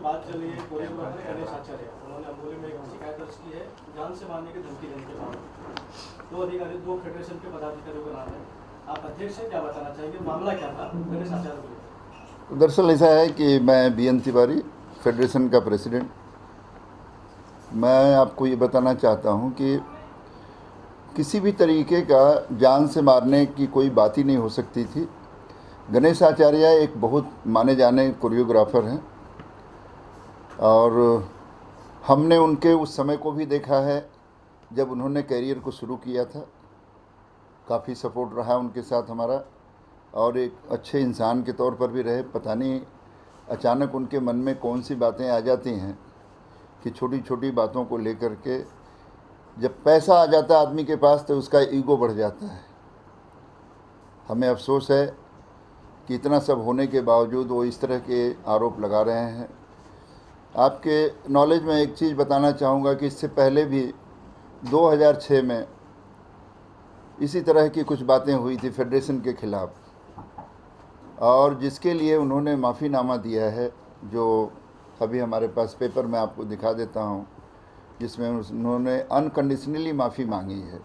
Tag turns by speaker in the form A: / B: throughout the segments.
A: बात चल रही है कोरियोग्राफर गणेश आचार्य, उन्होंने अमोली में एक शिकायत दर्ज की है जान से मारने की धमकी देने के बाद। दो फेडरेशन के पदाधिकारियों का नाम है, आप अध्यक्ष हैं, क्या बताना चाहेंगे, मामला क्या था गणेश आचार्य को?
B: दरअसल ऐसा है कि मैं बीएन तिवारी, फेडरेशन का प्रेसिडेंट, मैं आपको ये बताना चाहता हूँ कि किसी भी तरीके का जान से मारने की कोई बात ही नहीं हो सकती थी। गणेश आचार्य एक बहुत माने जाने कोरियोग्राफर हैं और हमने उनके उस समय को भी देखा है जब उन्होंने कैरियर को शुरू किया था। काफ़ी सपोर्ट रहा उनके साथ हमारा और एक अच्छे इंसान के तौर पर भी रहे। पता नहीं अचानक उनके मन में कौन सी बातें आ जाती हैं कि छोटी छोटी बातों को लेकर के जब पैसा आ जाता है आदमी के पास तो उसका ईगो बढ़ जाता है। हमें अफसोस है कि इतना सब होने के बावजूद वो इस तरह के आरोप लगा रहे हैं। आपके नॉलेज में एक चीज़ बताना चाहूँगा कि इससे पहले भी 2006 में इसी तरह की कुछ बातें हुई थी फेडरेशन के ख़िलाफ़, और जिसके लिए उन्होंने माफ़ीनामा दिया है, जो अभी हमारे पास पेपर में आपको दिखा देता हूँ, जिसमें उन्होंने अनकंडीशनली माफ़ी मांगी है।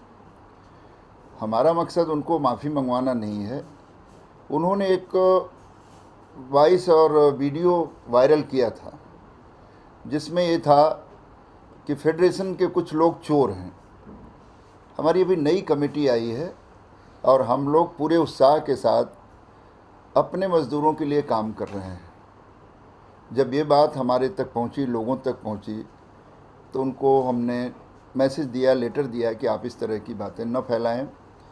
B: हमारा मकसद उनको माफ़ी मंगवाना नहीं है। उन्होंने एक वॉइस और वीडियो वायरल किया था जिसमें ये था कि फेडरेशन के कुछ लोग चोर हैं। हमारी अभी नई कमेटी आई है और हम लोग पूरे उत्साह के साथ अपने मज़दूरों के लिए काम कर रहे हैं। जब ये बात हमारे तक पहुंची, लोगों तक पहुंची, तो उनको हमने मैसेज दिया, लेटर दिया कि आप इस तरह की बातें न फैलाएं।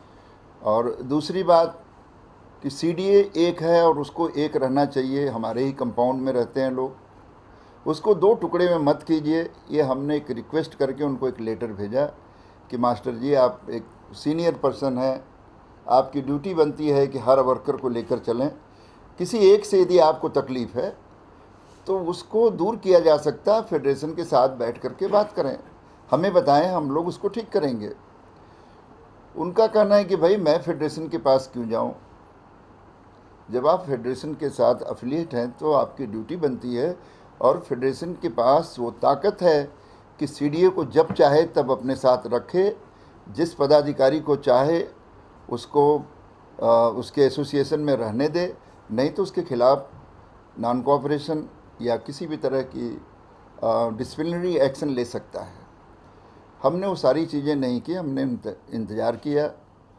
B: और दूसरी बात कि सीडीए एक है और उसको एक रहना चाहिए। हमारे ही कंपाउंड में रहते हैं लोग, उसको दो टुकड़े में मत कीजिए। ये हमने एक रिक्वेस्ट करके उनको एक लेटर भेजा कि मास्टर जी, आप एक सीनियर पर्सन हैं, आपकी ड्यूटी बनती है कि हर वर्कर को लेकर चलें। किसी एक से यदि आपको तकलीफ़ है तो उसको दूर किया जा सकता है, फेडरेशन के साथ बैठ कर के बात करें, हमें बताएं, हम लोग उसको ठीक करेंगे। उनका कहना है कि भाई मैं फेडरेशन के पास क्यों जाऊं? जब आप फेडरेशन के साथ एफिलिएट हैं तो आपकी ड्यूटी बनती है, और फेडरेशन के पास वो ताकत है कि सीडीए को जब चाहे तब अपने साथ रखे, जिस पदाधिकारी को चाहे उसको उसके एसोसिएशन में रहने दे, नहीं तो उसके खिलाफ़ नॉन कोऑपरेशन या किसी भी तरह की डिसिप्लिनरी एक्शन ले सकता है। हमने वो सारी चीज़ें नहीं की, हमने इंतज़ार किया।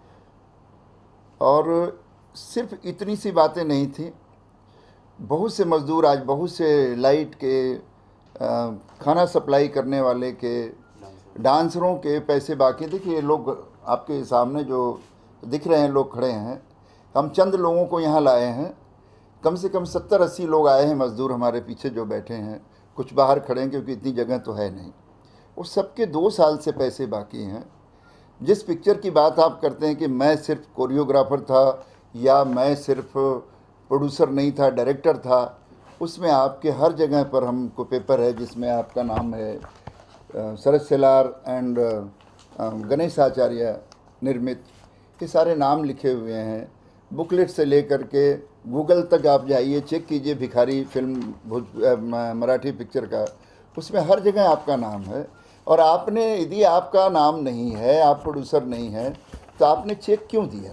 B: और सिर्फ इतनी सी बातें नहीं थी, बहुत से मज़दूर आज, बहुत से लाइट के, खाना सप्लाई करने वाले के, डांसरों के पैसे बाकी। देखिए लोग आपके सामने जो दिख रहे हैं, लोग खड़े हैं, हम चंद लोगों को यहाँ लाए हैं। कम से कम 70-80 लोग आए हैं मज़दूर हमारे पीछे जो बैठे हैं, कुछ बाहर खड़े हैं क्योंकि इतनी जगह तो है नहीं। वो सबके 2 साल से पैसे बाकी हैं। जिस पिक्चर की बात आप करते हैं कि मैं सिर्फ कोरियोग्राफर था या मैं सिर्फ प्रोड्यूसर नहीं था, डायरेक्टर था, उसमें आपके हर जगह पर हमको पेपर है जिसमें आपका नाम है शरद सेलार एंड गणेश आचार्य निर्मित, के सारे नाम लिखे हुए हैं। बुकलेट से लेकर के गूगल तक आप जाइए, चेक कीजिए, भिखारी फिल्म मराठी पिक्चर का, उसमें हर जगह आपका नाम है। और आपने, यदि आपका नाम नहीं है, आप प्रोड्यूसर नहीं है, तो आपने चेक क्यों दिया?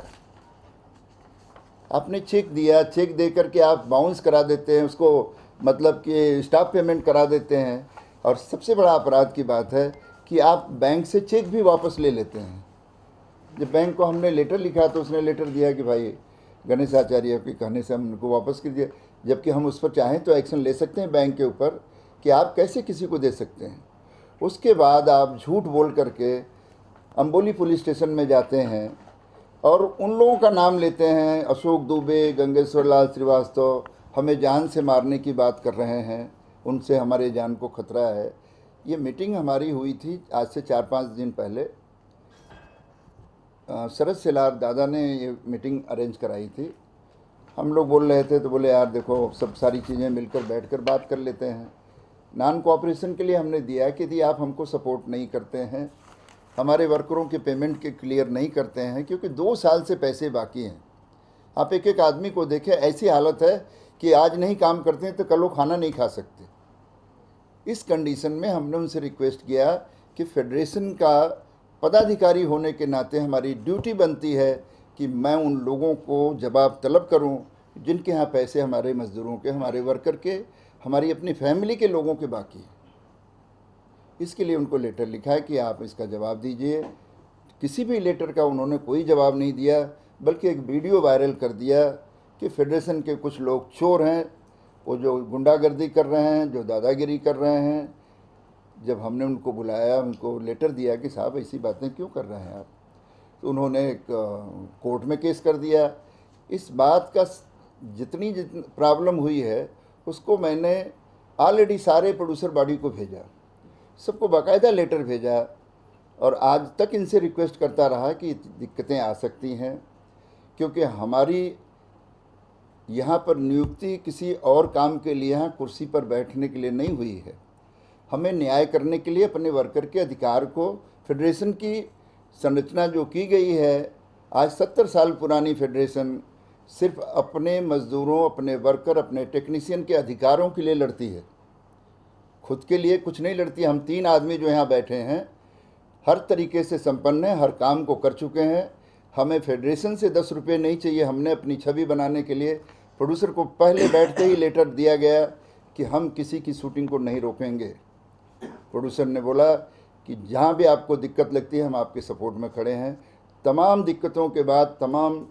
B: आपने चेक दिया, चेक दे करके आप बाउंस करा देते हैं उसको, मतलब कि स्टाफ पेमेंट करा देते हैं। और सबसे बड़ा अपराध की बात है कि आप बैंक से चेक भी वापस ले लेते हैं। जब बैंक को हमने लेटर लिखा तो उसने लेटर दिया कि भाई गणेश आचार्य के कहने से हम उनको वापस कर दिए, जबकि हम उस पर चाहें तो एक्शन ले सकते हैं बैंक के ऊपर कि आप कैसे किसी को दे सकते हैं। उसके बाद आप झूठ बोल करके अम्बोली पुलिस स्टेशन में जाते हैं और उन लोगों का नाम लेते हैं, अशोक दुबे, गंगेश्वर लाल श्रीवास्तव, हमें जान से मारने की बात कर रहे हैं, उनसे हमारे जान को खतरा है। ये मीटिंग हमारी हुई थी आज से 4-5 दिन पहले। शरद सेलार दादा ने ये मीटिंग अरेंज कराई थी। हम लोग बोल रहे थे तो बोले यार देखो, सब सारी चीज़ें मिलकर बैठकर बात कर लेते हैं। नॉन कोऑपरेशन के लिए हमने दिया कि यदि आप हमको सपोर्ट नहीं करते हैं, हमारे वर्करों के पेमेंट के क्लियर नहीं करते हैं, क्योंकि 2 साल से पैसे बाकी हैं। आप एक एक आदमी को देखें, ऐसी हालत है कि आज नहीं काम करते हैं तो कल वो खाना नहीं खा सकते। इस कंडीशन में हमने उनसे रिक्वेस्ट किया कि फेडरेशन का पदाधिकारी होने के नाते हमारी ड्यूटी बनती है कि मैं उन लोगों को जवाब तलब करूं जिनके यहाँ पैसे हमारे मज़दूरों के, हमारे वर्कर के, हमारी अपनी फैमिली के लोगों के बाकी हैं। इसके लिए उनको लेटर लिखा है कि आप इसका जवाब दीजिए। किसी भी लेटर का उन्होंने कोई जवाब नहीं दिया, बल्कि एक वीडियो वायरल कर दिया कि फेडरेशन के कुछ लोग चोर हैं, वो जो गुंडागर्दी कर रहे हैं, जो दादागिरी कर रहे हैं। जब हमने उनको बुलाया, उनको लेटर दिया कि साहब ऐसी बातें क्यों कर रहे हैं आप, तो उन्होंने एक कोर्ट में केस कर दिया। इस बात का जितनी प्रॉब्लम हुई है उसको मैंने ऑलरेडी सारे प्रोड्यूसर बॉडी को भेजा, सबको बाकायदा लेटर भेजा, और आज तक इनसे रिक्वेस्ट करता रहा कि दिक्कतें आ सकती हैं, क्योंकि हमारी यहाँ पर नियुक्ति किसी और काम के लिए, यहाँ कुर्सी पर बैठने के लिए नहीं हुई है। हमें न्याय करने के लिए अपने वर्कर के अधिकार को, फेडरेशन की संरचना जो की गई है, आज 70 साल पुरानी फेडरेशन सिर्फ अपने मज़दूरों, अपने वर्कर, अपने टेक्नीशियन के अधिकारों के लिए लड़ती है, खुद के लिए कुछ नहीं लड़ती। हम 3 आदमी जो यहाँ बैठे हैं हर तरीके से संपन्न हैं, हर काम को कर चुके हैं। हमें फेडरेशन से 10 रुपये नहीं चाहिए। हमने अपनी छवि बनाने के लिए प्रोड्यूसर को पहले बैठते ही लेटर दिया गया कि हम किसी की शूटिंग को नहीं रोकेंगे। प्रोड्यूसर ने बोला कि जहाँ भी आपको दिक्कत लगती है हम आपके सपोर्ट में खड़े हैं। तमाम दिक्कतों के बाद, तमाम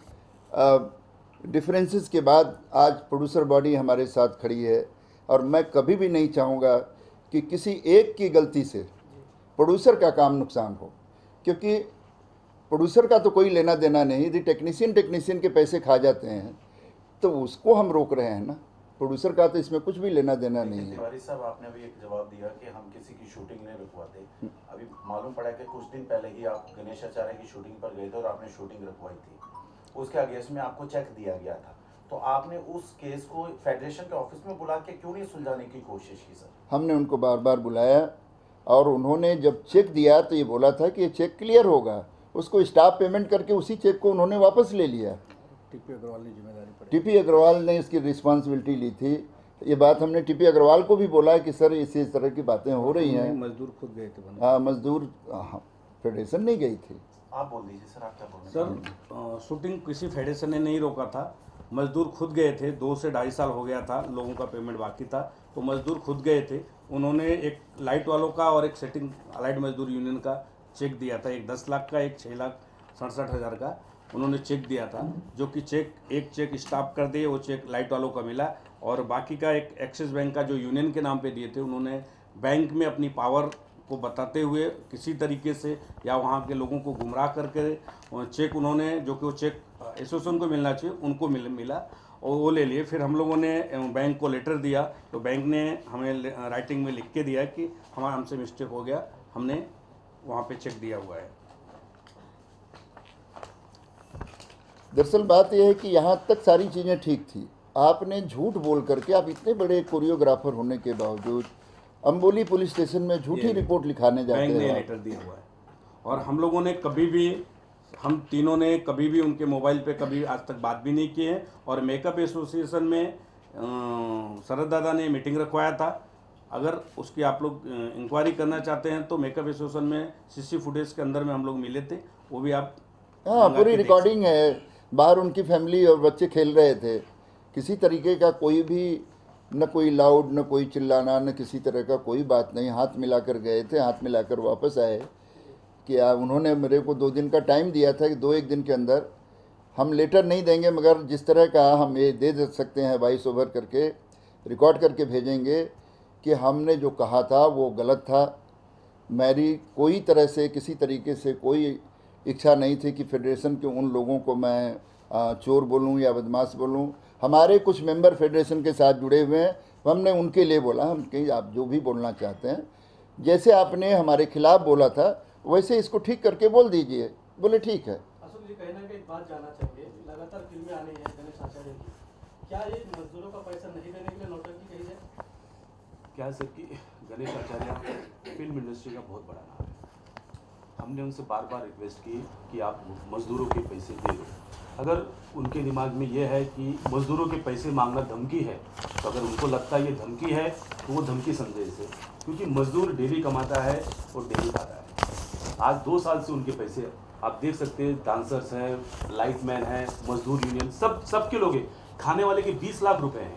B: डिफरेंसेस के बाद आज प्रोड्यूसर बॉडी हमारे साथ खड़ी है, और मैं कभी भी नहीं चाहूँगा कि किसी एक की गलती से प्रोड्यूसर का काम नुकसान हो, क्योंकि प्रोड्यूसर का तो कोई लेना देना नहीं। यदि टेक्नीशियन के पैसे खा जाते हैं तो उसको हम रोक रहे हैं ना, प्रोड्यूसर का तो इसमें कुछ भी लेना देना नहीं है।
C: तिवारी साहब, आपने अभी एक जवाब दिया कि हम किसी की शूटिंग नहीं रुकवाते। अभी मालूम पड़ा कि कुछ दिन पहले ही आप गणेश आचार्य की शूटिंग पर गए थे और आपने शूटिंग रुकवाई थी, उसके अगेंस्ट में आपको चेक दिया गया था, तो आपने उस केस को फेडरेशन के ऑफिस में बुला के क्यों नहीं सुलझाने की कोशिश की? सर, हमने
B: उनको बार बार बुलाया, और उन्होंने जब चेक दिया तो ये बोला था कि ये चेक क्लियर होगा। उसको स्टाफ पेमेंट करके उसी चेक को उन्होंने वापस ले लिया।
D: टीपी अग्रवाल ने जिम्मेदारी पड़ी,
B: टीपी अग्रवाल ने इसकी रिस्पॉन्सिबिलिटी ली थी। ये बात हमने टीपी अग्रवाल को भी बोला कि सर इस तरह की बातें हो रही हैं।
D: मजदूर खुद गए थे।
B: हाँ, मजदूर, फेडरेशन नहीं गई थी।
C: आप बोल दीजिए सर, आप क्या बोल रहे हैं?
D: सर, शूटिंग किसी फेडरेशन ने नहीं रोका था, मजदूर खुद गए थे। 2 से 2.5 साल हो गया था, लोगों का पेमेंट बाकी था, तो मजदूर खुद गए थे। उन्होंने एक लाइट वालों का और एक सेटिंग अलाइड मजदूर यूनियन का चेक दिया था, एक 10 लाख का, एक 6,67,000 का उन्होंने चेक दिया था, जो कि एक चेक स्टाफ कर दिए, वो चेक लाइट वालों का मिला, और बाकी का एक एक्सिस बैंक का जो यूनियन के नाम पे दिए थे, उन्होंने बैंक में अपनी पावर को बताते हुए किसी तरीके से या वहाँ के लोगों को गुमराह करके चेक उन्होंने, जो कि वो चेक एसोसिएशन को मिलना चाहिए उनको मिला, और वो ले लिए। फिर हम लोगों ने बैंक को लेटर दिया, तो बैंक ने हमें राइटिंग में लिख के दिया कि हमसे मिस्टेक हो गया, हमने वहाँ पे चेक दिया हुआ है।
B: दरअसल बात यह है कि यहाँ तक सारी चीज़ें ठीक थी। आपने झूठ बोल करके, आप इतने बड़े कोरियोग्राफर होने के बावजूद अम्बोली पुलिस स्टेशन में झूठी रिपोर्ट लिखाने जाते हैं।
D: बैंक ने लेटर दिया हुआ है, और हम लोगों ने कभी भी, हम तीनों ने कभी भी उनके मोबाइल पे कभी आज तक बात भी नहीं की है। और मेकअप एसोसिएशन में शरद दादा ने मीटिंग रखवाया था। अगर उसकी आप लोग इंक्वायरी करना चाहते हैं तो मेकअप एसोसिएशन में सीसी फुटेज के अंदर में हम लोग मिले थे, वो भी आप,
B: हाँ, पूरी रिकॉर्डिंग है। बाहर उनकी फैमिली और बच्चे खेल रहे थे, किसी तरीके का कोई भी, न कोई लाउड, न कोई चिल्लाना, न किसी तरह का कोई बात नहीं। हाथ मिलाकर गए थे, हाथ मिलाकर वापस आए कि उन्होंने मेरे को 2 दिन का टाइम दिया था कि 2-1 दिन के अंदर हम लेटर नहीं देंगे, मगर जिस तरह का हम ये दे सकते हैं वॉइस ओवर करके, रिकॉर्ड करके भेजेंगे कि हमने जो कहा था वो गलत था। मेरी कोई तरह से, किसी तरीके से कोई इच्छा नहीं थी कि फेडरेशन के उन लोगों को मैं चोर बोलूं या बदमाश बोलूं। हमारे कुछ मेंबर फेडरेशन के साथ जुड़े हुए हैं, हमने उनके लिए बोला, हम कहीं आप जो भी बोलना चाहते हैं, जैसे आपने हमारे खिलाफ बोला था वैसे इसको ठीक करके बोल दीजिए। बोले ठीक है।
A: अशोक जी, कहीं ना कहीं एक बात जानना चाहिए, लगातार फिल्में आ रही हैं गणेश आचार्य की, क्या ये मजदूरों का पैसा नहीं देने के लिए नौटंकी कही जाए?
C: क्या सर कि गणेश आचार्य फिल्म इंडस्ट्री का बहुत बड़ा नाम है,
E: हमने उनसे बार बार रिक्वेस्ट की कि आप मज़दूरों के पैसे दे दो। अगर उनके दिमाग में ये है कि मज़दूरों के पैसे मांगना धमकी है, तो अगर उनको लगता है ये धमकी है तो वो धमकी समझे इसे, क्योंकि मज़दूर डेली कमाता है और डेली खाता है। आज 2 साल से उनके पैसे आप देख सकते हैं, डांसर्स हैं, लाइटमैन हैं, मजदूर यूनियन सबके लोग हैं, खाने वाले के 20 लाख रुपए हैं।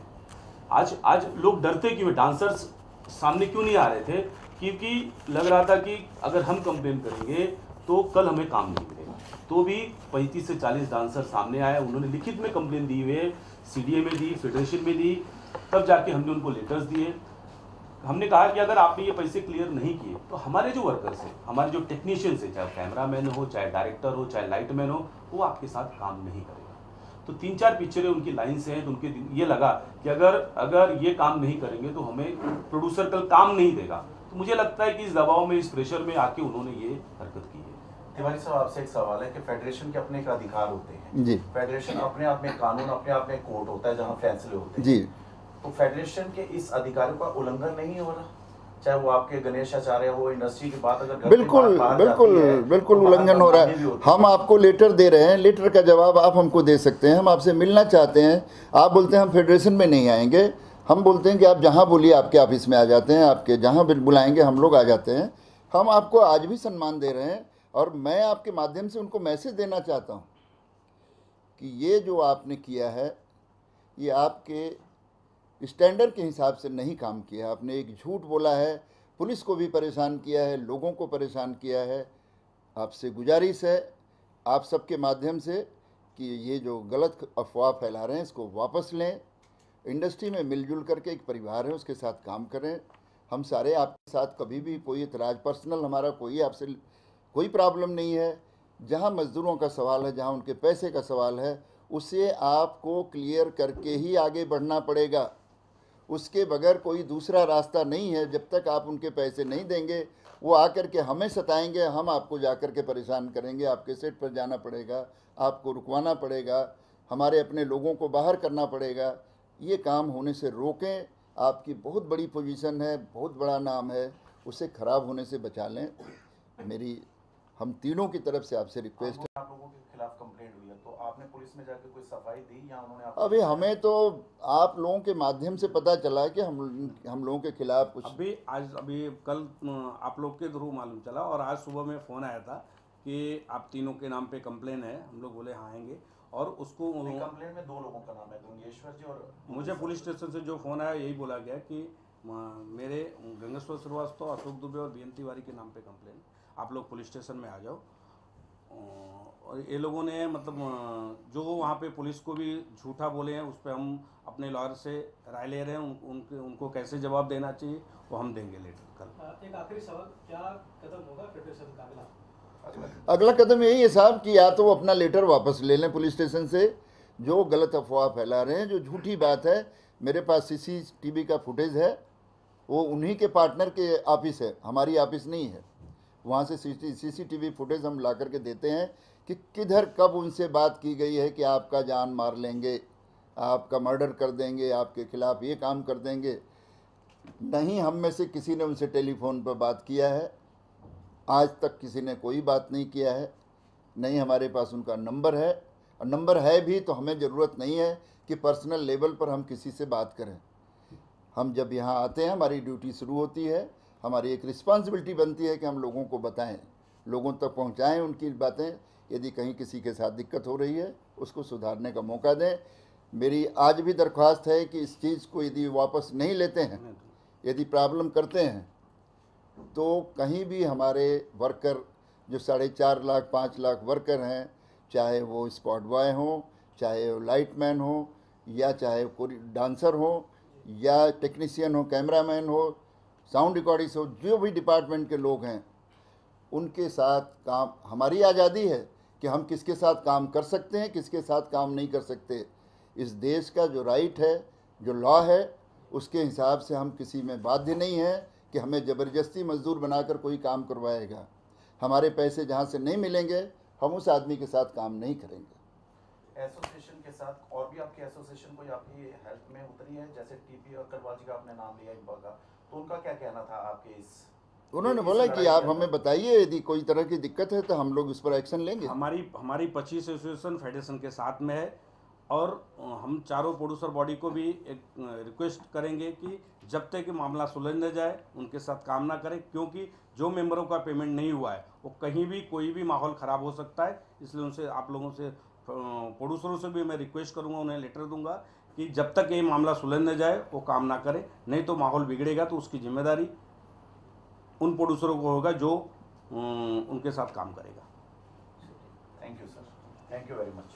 E: आज लोग डरते क्यों, डांसर्स सामने क्यों नहीं आ रहे थे? क्योंकि लग रहा था कि अगर हम कंप्लेन करेंगे तो कल हमें काम नहीं मिलेगा। तो भी 35 से 40 डांसर सामने आए, उन्होंने लिखित में कंप्लेन दी हुई है, CDA में दी, फेडरेशन में दी, तब जाके हमने उनको लेटर्स दिए। हमने कहा कि अगर आपने ये पैसे क्लियर नहीं किए तो हमारे जो वर्कर्स हैं, हमारे जो टेक्नीशियंस हैं, चाहे कैमरामैन हो, चाहे डायरेक्टर हो, चाहे लाइटमैन हो, वो आपके साथ काम नहीं करेगा। तो 3-4 पिक्चरें उनकी लाइन से हैं, तो उनके ये लगा कि अगर ये काम नहीं करेंगे तो हमें प्रोड्यूसर कल काम नहीं देगा। तो मुझे लगता है कि इस दबाव में, इस प्रेशर में आके उन्होंने ये हरकत की है।
C: तिवारी साहब, आपसे एक सवाल है कि फेडरेशन के अपने एक अधिकार होते हैं
B: जी।
C: फेडरेशन अपने आप में कानून, अपने आप में कोर्ट होता है जहाँ फैसले होते हैं
B: जी।
C: तो फेडरेशन के इस अधिकारों का उल्लंघन नहीं हो रहा? चाहे वो आपके गणेश आचार्य हो, इंडस्ट्री की बात अगर
B: बिल्कुल उल्लंघन हो रहा है। हम आपको लेटर दे रहे हैं, लेटर का जवाब आप हमको दे सकते हैं, हम आपसे मिलना चाहते हैं, आप बोलते हैं हम फेडरेशन में नहीं आएंगे, हम बोलते हैं कि आप जहां बोलिए आपके ऑफिस में आ जाते हैं, आपके जहां बुलाएंगे हम लोग आ जाते हैं। हम आपको आज भी सम्मान दे रहे हैं और मैं आपके माध्यम से उनको मैसेज देना चाहता हूं कि ये जो आपने किया है ये आपके स्टैंडर्ड के हिसाब से नहीं काम किया। आपने एक झूठ बोला है, पुलिस को भी परेशान किया है, लोगों को परेशान किया है। आपसे गुजारिश है आप सबके माध्यम से कि ये जो गलत अफवाह फैला रहे हैं इसको वापस लें। इंडस्ट्री में मिलजुल करके एक परिवार है, उसके साथ काम करें। हम सारे आपके साथ कभी भी कोई इतराज़, पर्सनल हमारा कोई आपसे कोई प्रॉब्लम नहीं है। जहाँ मज़दूरों का सवाल है, जहाँ उनके पैसे का सवाल है, उसे आपको क्लियर करके ही आगे बढ़ना पड़ेगा। उसके बगैर कोई दूसरा रास्ता नहीं है। जब तक आप उनके पैसे नहीं देंगे वो आकर के हमें सताएंगे, हम आपको जाकर के परेशान करेंगे, आपके सेट पर जाना पड़ेगा, आपको रुकवाना पड़ेगा, हमारे अपने लोगों को बाहर करना पड़ेगा। ये काम होने से रोकें। आपकी बहुत बड़ी पोजीशन है, बहुत बड़ा नाम है, उसे ख़राब होने से बचा लें। मेरी हम तीनों की तरफ से आपसे रिक्वेस्ट है।
C: आप लोगों के खिलाफ कंप्लेंट हुई है तो आपने पुलिस में जाकर कोई सफाई दी या उन्होंने
B: अभी हमें तो आप लोगों के माध्यम से पता चला कि हम लोगों के खिलाफ कुछ
D: अभी कल आप लोग के थ्रू मालूम चला और आज सुबह में फ़ोन आया था कि आप तीनों के नाम पे कंप्लेन है। हम लोग बोले हाँ आएंगे और उसको
C: कंप्लेंट में 2 लोगों का नाम है, गंगेश्वर जी और
D: मुझे पुलिस स्टेशन से जो फ़ोन आया यही बोला गया कि मेरे गंगेश्वर श्रीवास्तव, अशोक दुबे और बीएन तिवारी के नाम पे कंप्लेन, आप लोग पुलिस स्टेशन में आ जाओ। और ये लोगों ने मतलब जो वहाँ पे पुलिस को भी झूठा बोले हैं, उस पर हम अपने लॉयर से राय ले रहे हैं। उनको कैसे जवाब देना चाहिए वो हम देंगे लेटर कल।
A: एक आखिरी सवाल, क्या कदम होगा फेडरेशन का
B: अगला कदम यही है साहब कि या तो वो अपना लेटर वापस ले लें पुलिस स्टेशन से, जो गलत अफवाह फैला रहे हैं, जो झूठी बात है। मेरे पास CCTV का फुटेज है, वो उन्हीं के पार्टनर के ऑफिस है, हमारी ऑफिस नहीं है। वहाँ से CCTV फुटेज हम ला करके देते हैं कि किधर कब उनसे बात की गई है कि आपका जान मार लेंगे, आपका मर्डर कर देंगे, आपके खिलाफ़ ये काम कर देंगे। नहीं, हम में से किसी ने उनसे टेलीफोन पर बात किया है, आज तक किसी ने कोई बात नहीं किया है। नहीं, हमारे पास उनका नंबर है, और नंबर है भी तो हमें ज़रूरत नहीं है कि पर्सनल लेवल पर हम किसी से बात करें। हम जब यहाँ आते हैं हमारी ड्यूटी शुरू होती है, हमारी एक रिस्पॉन्सिबिलिटी बनती है कि हम लोगों को बताएं, लोगों तक पहुँचाएं उनकी बातें। यदि कहीं किसी के साथ दिक्कत हो रही है उसको सुधारने का मौका दें। मेरी आज भी दरख्वास्त है कि इस चीज़ को यदि वापस नहीं लेते हैं, यदि प्रॉब्लम करते हैं, तो कहीं भी हमारे वर्कर जो 4.5 लाख 5 लाख वर्कर हैं, चाहे वो स्पॉट बॉय हों, चाहे वो लाइटमैन हो, या चाहे कोई डांसर हो, या टेक्नीशियन हो, कैमरामैन हो, साउंड रिकॉर्डिस्ट हो, जो भी डिपार्टमेंट के लोग हैं, उनके साथ काम, हमारी आज़ादी है कि हम किसके साथ काम कर सकते हैं, किसके साथ काम नहीं कर सकते। इस देश का जो राइट है, जो लॉ है, उसके हिसाब से हम किसी में बाध्य नहीं हैं कि हमें ज़बरदस्ती मजदूर बनाकर कोई काम करवाएगा। हमारे पैसे जहाँ से नहीं मिलेंगे हम उस आदमी के साथ काम नहीं करेंगे।
C: एसोसिएशन के साथ और भी आपके एसोसिएशन कोई आपकी हेल्प में उतरी है? जैसे TP और करवाल जी का आपने नाम लिया इकबाल का, तो उनका क्या कहना था आपके इस
B: उन्होंने बोला कि आप हमें बताइए, यदि कोई तरह की दिक्कत है तो हम लोग इस पर एक्शन लेंगे।
D: हमारी 25 एसोसिएशन फेडरेशन के साथ में है और हम चारों प्रोड्यूसर बॉडी को भी एक रिक्वेस्ट करेंगे कि जब तक कि मामला सुलझ न जाए उनके साथ काम ना करें, क्योंकि जो मेंबरों का पेमेंट नहीं हुआ है वो कहीं भी कोई भी माहौल ख़राब हो सकता है। इसलिए उनसे, आप लोगों से, प्रोड्यूसरों से भी मैं रिक्वेस्ट करूंगा, उन्हें लेटर दूंगा कि जब तक ये मामला सुलझ न जाए वो काम ना करें, नहीं तो माहौल बिगड़ेगा तो उसकी जिम्मेदारी उन प्रोड्यूसरों को होगा जो उनके साथ काम करेगा।
C: Thank you sir, thank you very much.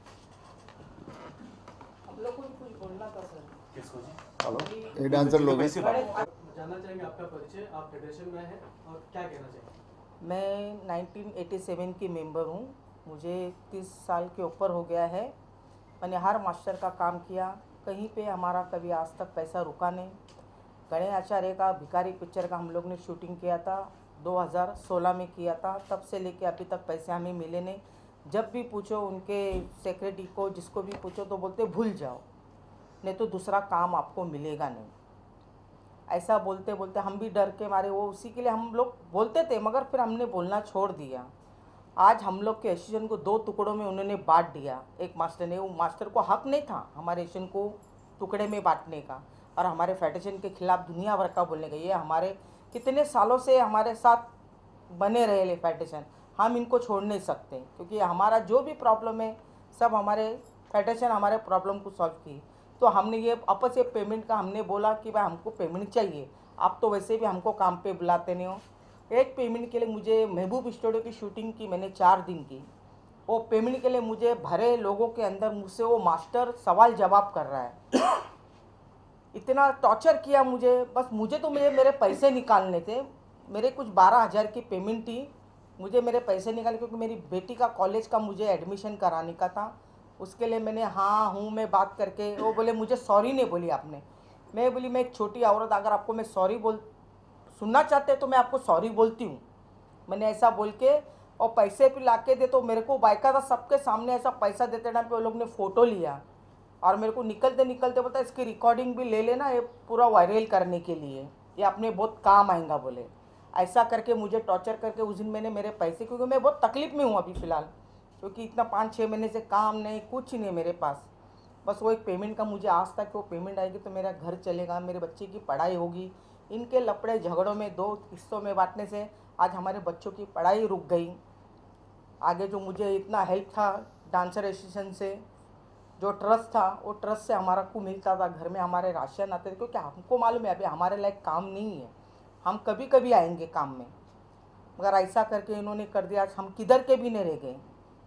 F: आप लोग को भी कुछ बोलना था सर।
C: किसको जी?
B: ये डांसर लोग हैं।
A: जानना चाहेंगे आपका परिचय, आप फेडरेशन में हैं और क्या कहना चाहेंगे?
F: मैं 1987 की मेंबर हूँ। मुझे 30 साल के ऊपर हो गया है। मैंने हर मास्टर का काम किया, कहीं पे हमारा कभी आज तक पैसा रुका नहीं। गणेश आचार्य का भिखारी पिक्चर का हम लोग ने शूटिंग किया था, 2016 में किया था। तब से लेके अभी तक पैसे हमें मिले नहीं। जब भी पूछो उनके सेक्रेटरी को, जिसको भी पूछो तो बोलते भूल जाओ, नहीं तो दूसरा काम आपको मिलेगा नहीं। ऐसा बोलते बोलते हम भी डर के मारे, वो उसी के लिए हम लोग बोलते थे, मगर फिर हमने बोलना छोड़ दिया। आज हम लोग के एसोसिएशन को 2 टुकड़ों में उन्होंने बांट दिया। एक मास्टर ने, वो मास्टर को हक नहीं था हमारे एसोसिएशन को टुकड़े में बांटने का और हमारे फेडरेशन के खिलाफ दुनिया भर का बोलने का। ये हमारे कितने सालों से हमारे साथ बने रहे फेडरेशन, हम इनको छोड़ नहीं सकते, क्योंकि हमारा जो भी प्रॉब्लम है सब हमारे फेडरेशन हमारे प्रॉब्लम को सॉल्व की। तो हमने ये आपस ये पेमेंट का हमने बोला कि भाई हमको पेमेंट चाहिए, आप तो वैसे भी हमको काम पे बुलाते नहीं हो। एक पेमेंट के लिए मुझे महबूब स्टूडियो की शूटिंग की मैंने 4 दिन की, वो पेमेंट के लिए मुझे भरे लोगों के अंदर मुझसे वो मास्टर सवाल जवाब कर रहा है। इतना टॉर्चर किया मुझे, बस मुझे तो मेरे पैसे निकालने थे। मेरे कुछ 12,000 की पेमेंट थी, मुझे मेरे पैसे निकाले, क्योंकि मेरी बेटी का कॉलेज का मुझे एडमिशन कराने का था। उसके लिए मैंने हाँ हूँ मैं बात करके, वो बोले मुझे सॉरी नहीं बोली आपने। मैं बोली मैं एक छोटी औरत, अगर आपको मैं सॉरी सुनना चाहते तो मैं आपको सॉरी बोलती हूँ। मैंने ऐसा बोल के, और पैसे भी ला के दे, तो मेरे को बायकायदा सबके सामने ऐसा पैसा देते टाइम पे वो लोग ने फ़ोटो लिया और मेरे को निकलते निकलते बोलता इसकी रिकॉर्डिंग भी ले लेना, ये पूरा वायरल करने के लिए, ये अपने बहुत काम आएगा बोले। ऐसा करके मुझे टॉर्चर करके उस दिन मैंने मेरे पैसे, क्योंकि मैं बहुत तकलीफ़ में हूँ अभी फ़िलहाल, क्योंकि इतना 5-6 महीने से काम नहीं, कुछ नहीं मेरे पास। बस वो एक पेमेंट का मुझे आज तक, वो पेमेंट आएगी तो मेरा घर चलेगा, मेरे बच्चे की पढ़ाई होगी। इनके लपड़े झगड़ों में 2 हिस्सों में बांटने से आज हमारे बच्चों की पढ़ाई रुक गई। आगे जो मुझे इतना हेल्प था डांसर एसोसिएशन से, जो ट्रस्ट था, वो ट्रस्ट से हमारा को मिलता था, घर में हमारे राशन आते थे, क्योंकि हमको मालूम है अभी हमारे लायक काम नहीं है, हम कभी कभी आएंगे काम में। मगर ऐसा करके इन्होंने कर दिया, आज हम किधर के भी नहीं रह गए।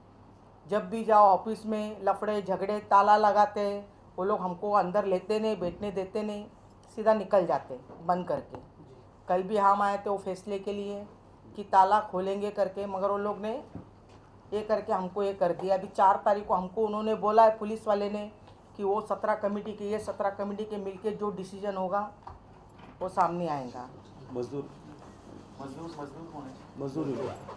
F: जब भी जाओ ऑफिस में लफड़े झगड़े, ताला लगाते, वो लोग हमको अंदर लेते नहीं, बैठने देते नहीं, सीधा निकल जाते बंद करके। कल भी हम आए थे वो फैसले के लिए कि ताला खोलेंगे करके, मगर वो लोग ने ये करके हमको ये कर दिया। अभी 4 तारीख को हमको उन्होंने बोला है पुलिस वाले ने कि वो 17 कमेटी के, ये 17 कमेटी के मिलके जो डिसीजन होगा वो सामने आएगा।
E: मजदूर
C: कौन है?
E: मजदूर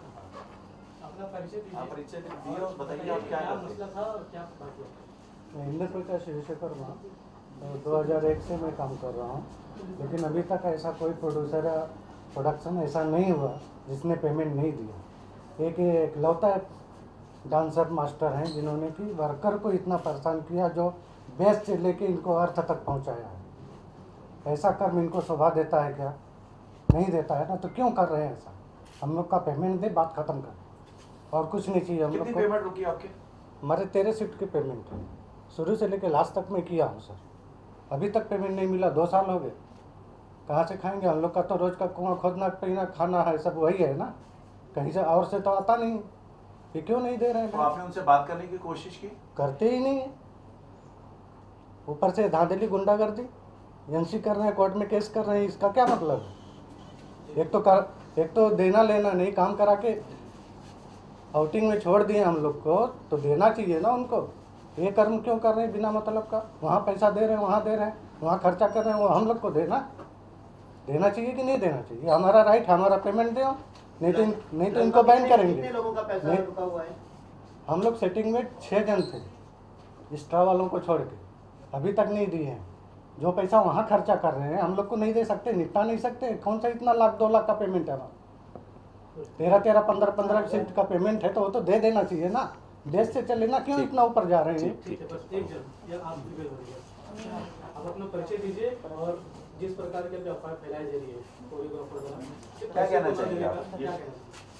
A: अपना परिचय दीजिए।
C: आप परिचय दिए और बताइए आप क्या करते
A: मसला था और क्या बात है?
G: मैं इंद्र प्रकाश शिवशेखर हूँ, 2001 से मैं काम कर रहा हूँ, लेकिन अभी तक ऐसा कोई प्रोड्यूसर या प्रोडक्शन ऐसा नहीं हुआ जिसने पेमेंट नहीं दिया। एक लौता डांसर मास्टर हैं जिन्होंने कि वर्कर को इतना परेशान किया, जो बेस से लेके इनको अर्थ तक पहुँचाया है। ऐसा कर्म इनको शोभा देता है क्या? नहीं देता है ना, तो क्यों कर रहे हैं ऐसा? हम लोग का पेमेंट दे, बात ख़त्म कर, और कुछ नहीं चाहिए हम लोग को।
C: पेमेंट रुकी आपके?
G: हमारे 13 शिफ्ट की पेमेंट है, शुरू से लेकर लास्ट तक मैं किया हूँ सर, अभी तक पेमेंट नहीं मिला। 2 साल हो गए, कहाँ से खाएंगे? हम लोग का तो रोज़ का कुआं खोदना, पीना, खाना है, सब वही है ना, कहीं से और से तो आता नहीं। ये क्यों नहीं दे रहे हैं?
C: तो आपने उनसे बात करने की कोशिश की?
G: करते ही नहीं है, ऊपर से धांधली गुंडागर्दी, एजेंसी कर रहे हैं, कोर्ट में केस कर रहे हैं, इसका क्या मतलब है? एक तो देना लेना नहीं, काम करा के आउटिंग में छोड़ दिए हम लोग को, तो देना चाहिए ना उनको। ये कर्म क्यों कर रहे हैं बिना मतलब का? वहाँ पैसा दे रहे हैं, वहाँ दे रहे हैं, वहाँ खर्चा कर रहे हैं, वो हम लोग को देना चाहिए कि नहीं देना चाहिए? हमारा राइट, हमारा पेमेंट दो, नहीं तो इनको बैन करेंगे।
A: कितने लोगों का पैसा रुका हुआ है?
G: हम लोग सेटिंग में 6 जन थे, स्ट्रा वालों को छोड़ के, अभी तक नहीं दिए हैं। जो पैसा वहाँ खर्चा कर रहे हैं हम लोग को नहीं दे सकते, निपटा नहीं सकते। कौन सा इतना लाख 2 लाख का पेमेंट है हमारा? 13 15 शिफ्ट का पेमेंट है तो वो तो दे देना चाहिए ना। देश से चले ना, क्यों इतना ऊपर जा रहे हैं?
A: ठीक है, बस एक जन ये आप भी हो रही है। आप अपना परिचय दीजिए और जिस प्रकार की अभी अफवाह फैलाई जा रही है कोरियोग्राफर द्वारा,
C: क्या कहना चाहेंगे आप?
A: क्या कहना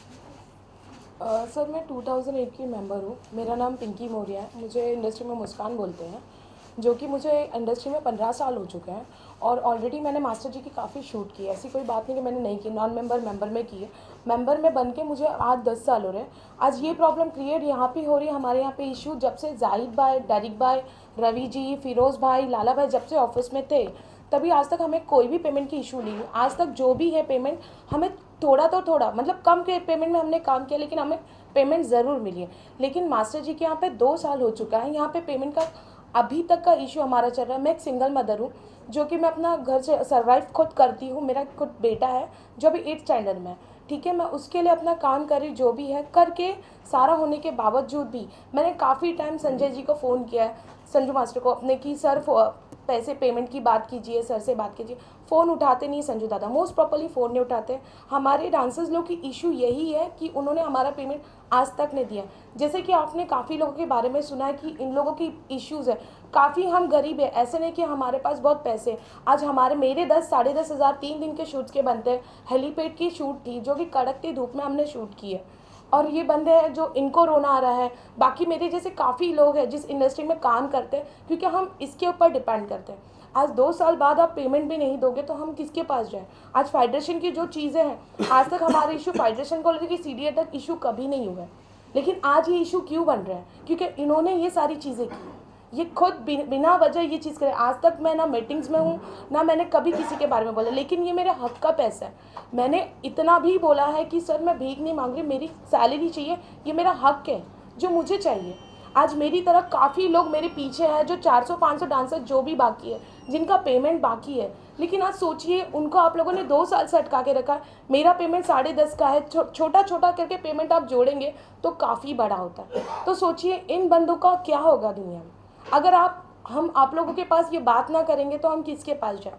H: सर मैं 2008 की मेंबर हूँ। मेरा नाम पिंकी मौर्य है। मुझे इंडस्ट्री में मुस्कान बोलते हैं, जो कि मुझे इंडस्ट्री में 15 साल हो चुके हैं और ऑलरेडी मैंने मास्टर जी की काफ़ी शूट की है। ऐसी कोई बात नहीं कि मैंने नहीं की। नॉन मेंबर में की है। मेंबर में बन के मुझे आज 10 साल हो रहे हैं। आज ये प्रॉब्लम क्रिएट यहाँ पे हो रही है, हमारे यहाँ पे इशू जब से जाहिद भाई, डेरिक भाई, रवि जी, फिरोज़ भाई, लाला भाई जब से ऑफिस में थे तभी आज तक हमें कोई भी पेमेंट की इशू नहीं है। आज तक जो भी है पेमेंट हमें थोड़ा मतलब कम के पेमेंट में हमने काम किया, लेकिन हमें पेमेंट ज़रूर मिली है। लेकिन मास्टर जी के यहाँ पे 2 साल हो चुका है, यहाँ पे पेमेंट का अभी तक का इशू हमारा चल रहा है। मैं एक सिंगल मदर हूँ जो कि मैं अपना घर से सर्वाइव खुद करती हूँ। मेरा खुद बेटा है जो अभी 8th स्टैंडर्ड में है, ठीक है। मैं उसके लिए अपना काम कर रही, जो भी है करके सारा होने के बावजूद भी मैंने काफ़ी टाइम संजय जी को फ़ोन किया है, संजू मास्टर को अपने की सर पैसे पेमेंट की बात कीजिए, सर से बात कीजिए। फ़ोन उठाते नहीं संजू दादा, मोस्ट प्रॉपर्ली फ़ोन नहीं उठाते। हमारे डांसर्स लोग की इशू यही है कि उन्होंने हमारा पेमेंट आज तक नहीं दिया। जैसे कि आपने काफ़ी लोगों के बारे में सुना है कि इन लोगों की इश्यूज़ है, काफ़ी हम गरीब है, ऐसे नहीं कि हमारे पास बहुत पैसे। आज मेरे 10 साढ़े 10 हज़ार 3 दिन के शूट्स के बनते हैं। हेलीपैड की शूट थी जो कि कड़कती धूप में हमने शूट की है और ये बंदे हैं जो इनको रोना आ रहा है। बाकी मेरे जैसे काफ़ी लोग हैं जिस इंडस्ट्री में काम करते हैं, क्योंकि हम इसके ऊपर डिपेंड करते हैं। आज 2 साल बाद आप पेमेंट भी नहीं दोगे तो हम किसके पास जाएं? आज फेडरेशन की जो चीज़ें हैं, आज तक हमारे इशू फेडरेशन को लेकर CDA तक इशू कभी नहीं हुआ है, लेकिन आज ये इशू क्यों बन रहा है? क्योंकि इन्होंने ये सारी चीज़ें की, ये खुद बिना वजह ये चीज़ करे। आज तक मैं ना मीटिंग्स में हूँ ना मैंने कभी किसी के बारे में बोला, लेकिन ये मेरे हक का पैसा है। मैंने इतना भी बोला है कि सर मैं भीख नहीं मांग रही, मेरी सैलरी चाहिए, ये मेरा हक है जो मुझे चाहिए। आज मेरी तरह काफ़ी लोग मेरे पीछे हैं जो 400-500 डांसर जो भी बाकी है, जिनका पेमेंट बाकी है। लेकिन आज सोचिए उनको आप लोगों ने 2 साल से अटका के रखा है। मेरा पेमेंट 10.5 का है, छोटा छोटा करके पेमेंट आप जोड़ेंगे तो काफ़ी बड़ा होता है। तो सोचिए इन बंदों का क्या होगा दुनिया में। अगर हम आप लोगों के पास ये बात ना करेंगे तो हम किसके पास जाएं?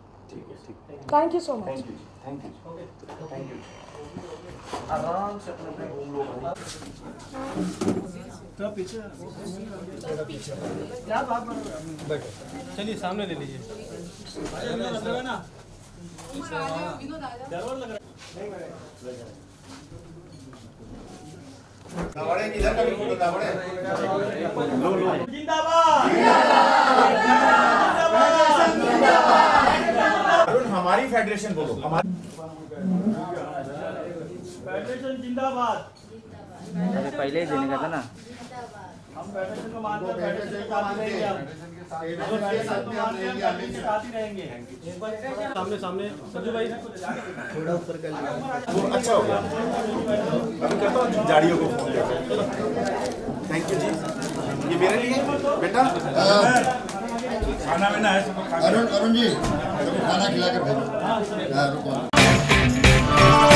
H: Thank you so much.
C: Thank you. आराम से अपने घूम लो।
A: तो पीछे क्या बात बैठो, चलिए सामने ले लीजिए। ना
B: किधर का भी फोटो
C: अरुण हमारी फेडरेशन बोलो, हमारी
A: फेडरेशन जिंदाबाद।
I: अरे पहले ही देने का था ना।
A: हम फेडरेशन को मानते हैं, फेडरेशन के साथ रहेंगे, हम फेडरेशन को मानते हैं, फेडरेशन के साथ ही रहेंगे। सामने सामने संजू भाई थोड़ा ऊपर कर,
C: अच्छा होगा। अभी करता हूँ झाड़ियों को फोन। थैंक यू जी, ये मेरे लिए बेटा खाना में ना है।
B: अरुण जी खाना खिला के भेजो।